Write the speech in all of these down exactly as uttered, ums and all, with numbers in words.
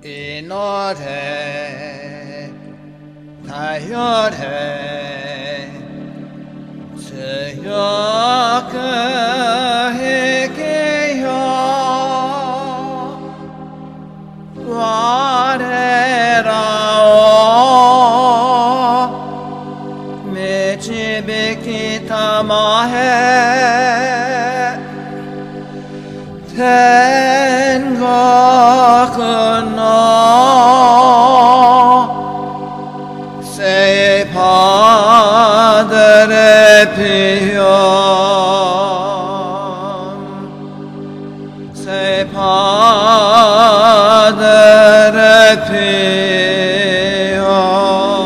祈れ、頼れ、強く生きよう。我らを導きたまえ。天国の聖パドレピオ、聖パドレピオ。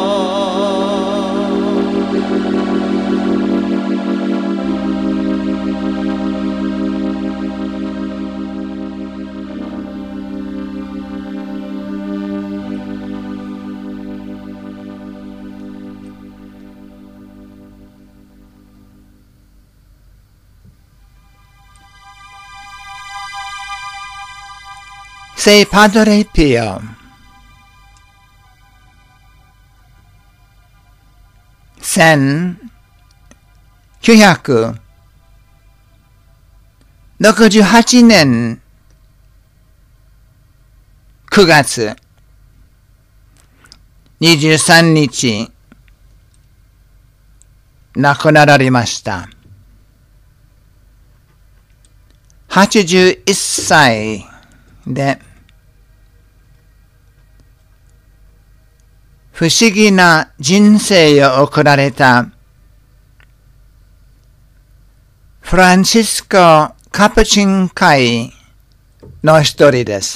聖パドレピオ、せんきゅうひゃくろくじゅうはちねんくがつにじゅうさんにち亡くなられました。はちじゅういっさいで、不思議な人生を送られたフランシスコ・カプチン会の一人です。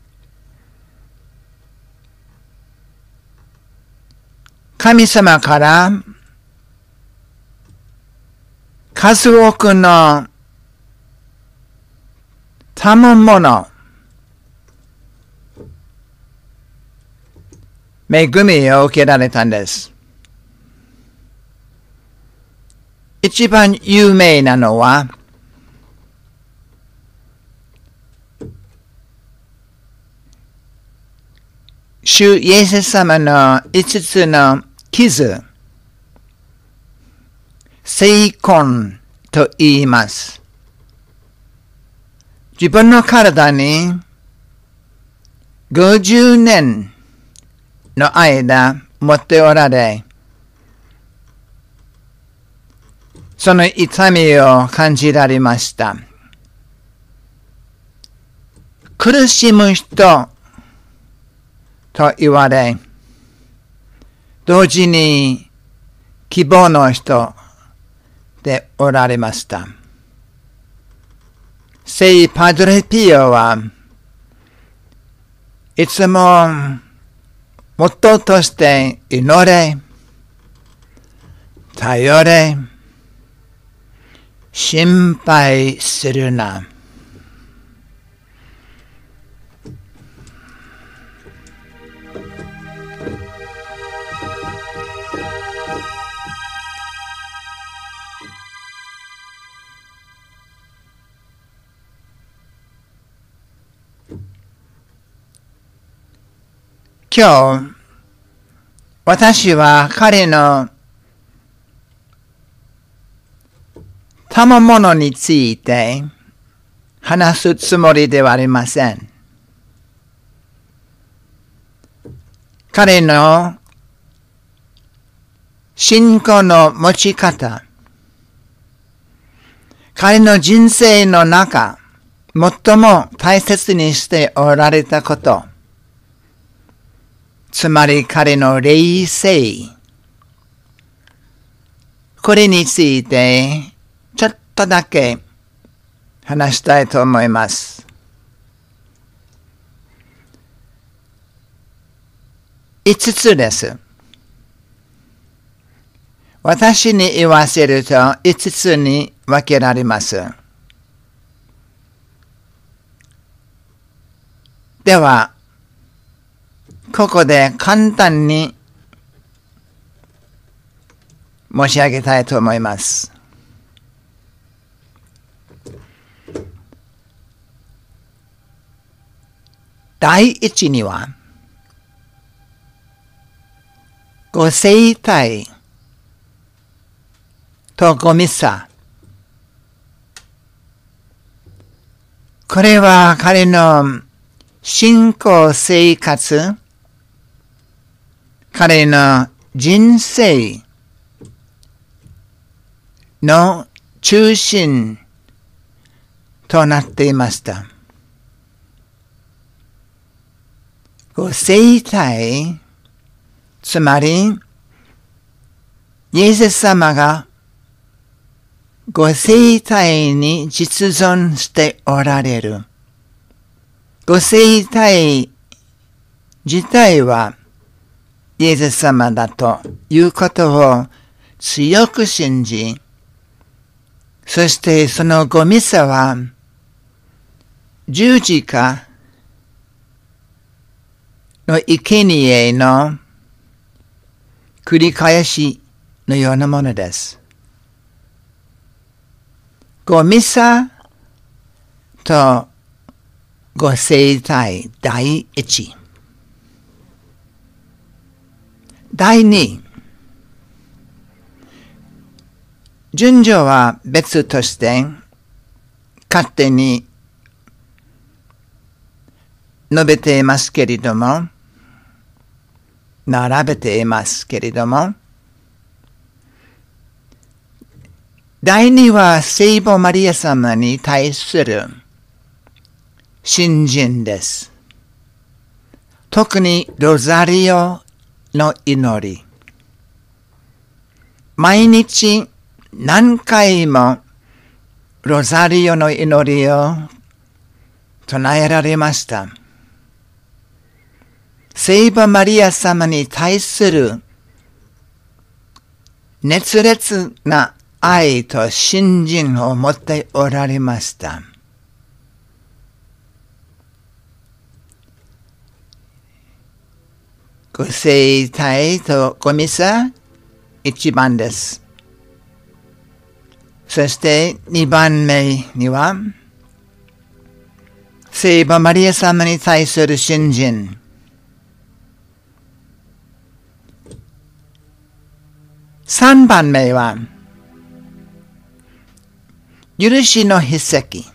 神様から数多くの賜物、恵みを受けられたんです。一番有名なのは、主イエス様の五つの傷、聖痕と言います。自分の体にごじゅうねんの間持っておられ、その痛みを感じられました。苦しむ人と言われ、同時に希望の人でおられました。聖パドレピオはいつもモットーとして祈れ、頼れ、心配するな。今日、私は彼の賜物について話すつもりではありません。彼の信仰の持ち方、彼の人生の中、最も大切にしておられたこと、つまり彼の霊性、これについてちょっとだけ話したいと思います。五つです。私に言わせると五つに分けられます。では、ここで簡単に申し上げたいと思います。 第一には、ご生体とごミサ。これは彼の信仰生活、彼の人生の中心となっていました。ご生体、つまり、イエス様がご生体に実存しておられる。ご生体自体はイエス様だということを強く信じ、そしてそのごミサは十字架の生贄の繰り返しのようなものです。ごミサとご生体第一。第二。順序は別として勝手に述べていますけれども、並べていますけれども、第二は聖母マリア様に対する信心です。特にロザリオの祈り。毎日何回もロザリオの祈りを唱えられました。聖母マリア様に対する熱烈な愛と信心を持っておられました。ご生体とごミサ、一番です。そして二番目には、聖母マリア様に対する信心。三番目は、許しの筆跡。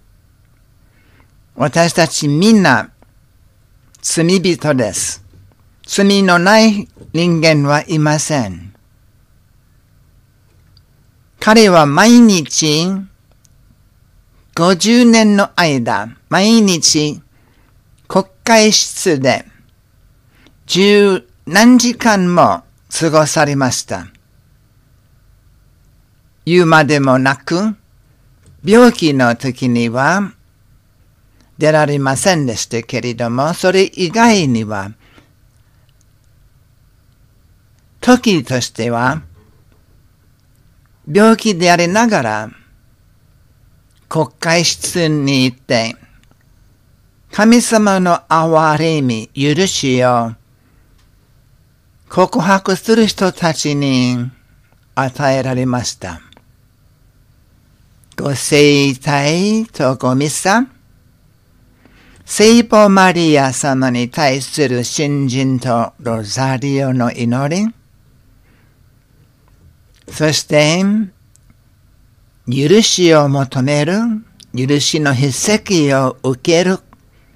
私たちみんな罪人です。罪のない人間はいません。彼は毎日ごじゅうねんの間、毎日国会室で十何時間も過ごされました。言うまでもなく、病気の時には出られませんでしたけれども、それ以外には、時としては、病気でありながら、国会室に行って、神様の憐れみ、許しを告白する人たちに与えられました。ご生体とごミサ、聖母マリア様に対する信心とロザリオの祈り、そして、許しを求める、許しの筆跡を受ける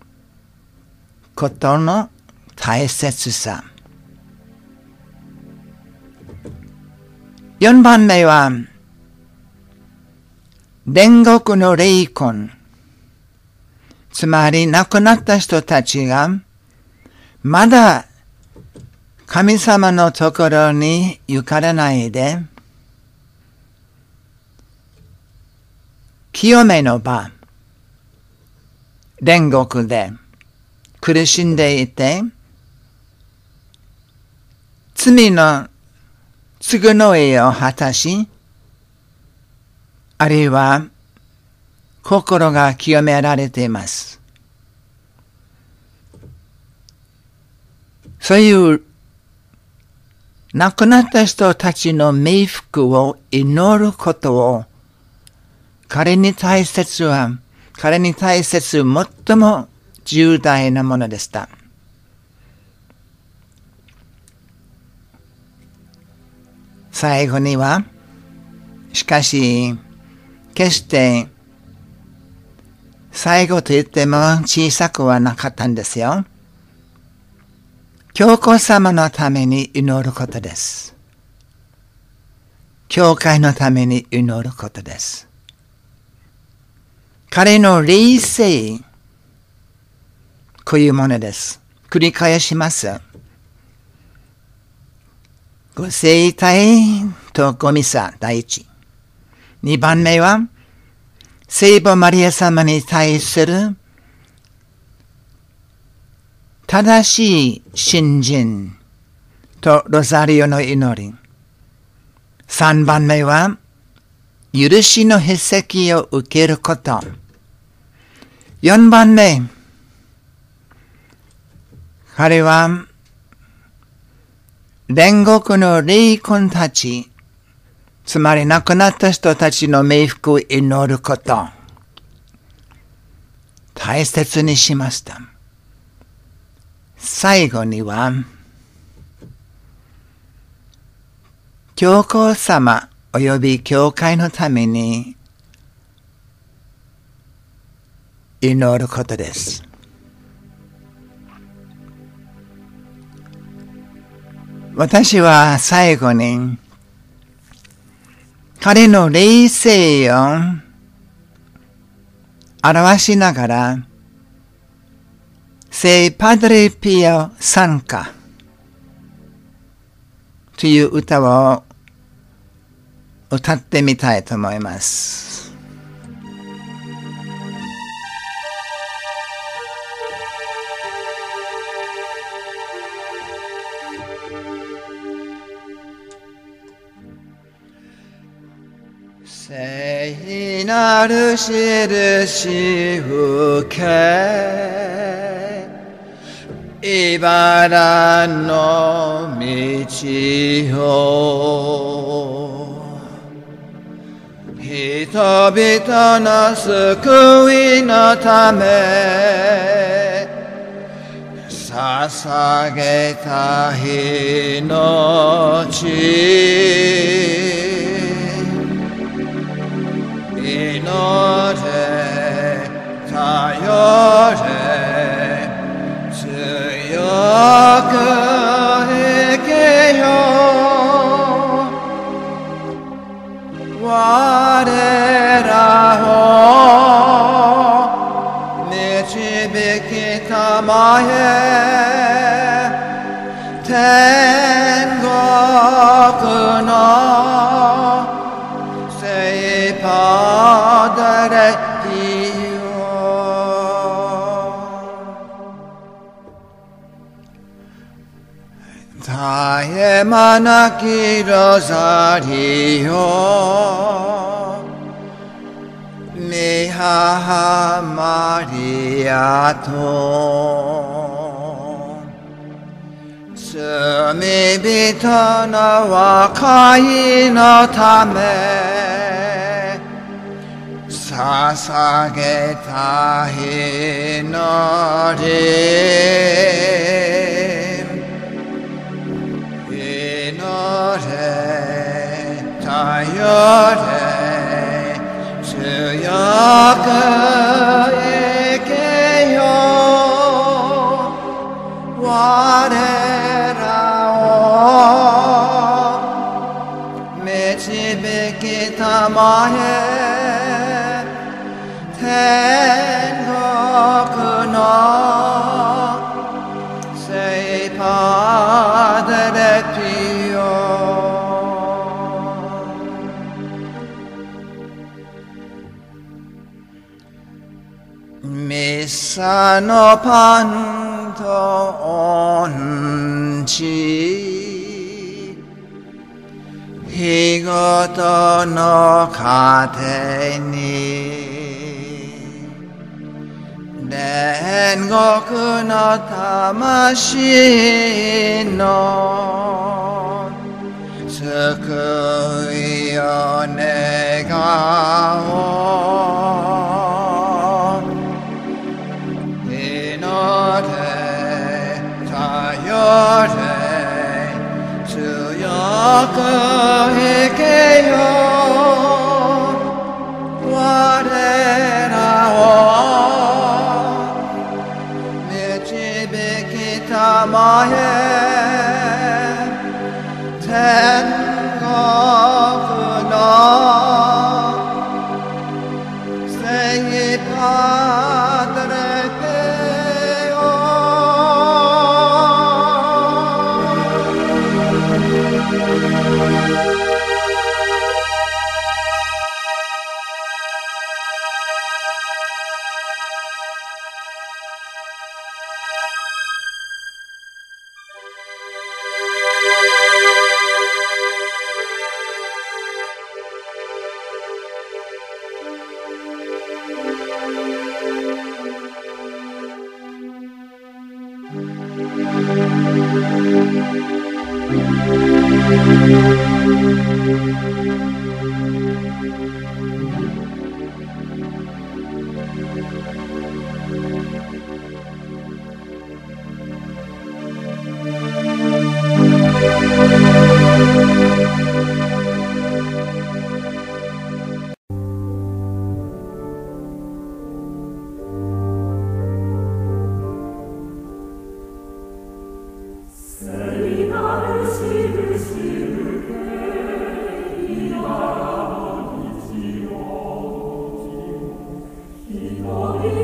ことの大切さ。四番目は、煉獄の霊魂。つまり亡くなった人たちが、まだ神様のところに行かれないで、清めの場、煉獄で苦しんでいて、罪の償いを果たし、あるいは心が清められています。そういう亡くなった人たちの冥福を祈ることを彼に大切は、彼に大切最も重大なものでした。最後には、しかし、決して最後と言っても小さくはなかったんですよ。教皇様のために祈ることです。教会のために祈ることです。彼の霊性、こういうものです。繰り返します。ご聖体とごミサ第一。二番目は、聖母マリア様に対する正しい信心とロザリオの祈り。三番目は、許しの筆跡を受けること。四番目、彼は、煉獄の霊魂たち、つまり亡くなった人たちの冥福を祈ること、大切にしました。最後には、教皇様及び教会のために祈ることです。私は最後に彼の霊性を表しながら聖パドレピオ賛歌という歌を歌ってみたいと思います。聖なる印受け、茨の道を、人々の救いのため、捧げた命、祈れ、頼れ、強く生けよ。我らを導きたまえ、天国の聖パドレピオ。絶え間なきロザリオ、御母マリアと罪人の和解のため捧げた祈り、祈れ、頼れ、強く生けよ。我らを導きたまえ、天国の聖パドレピオ。ミサのパンと恩知、日ごとの家庭に煉獄の魂の救いを願おう。祈く生けよ我らを導きたまえ天国の聖パドレよ。 Glory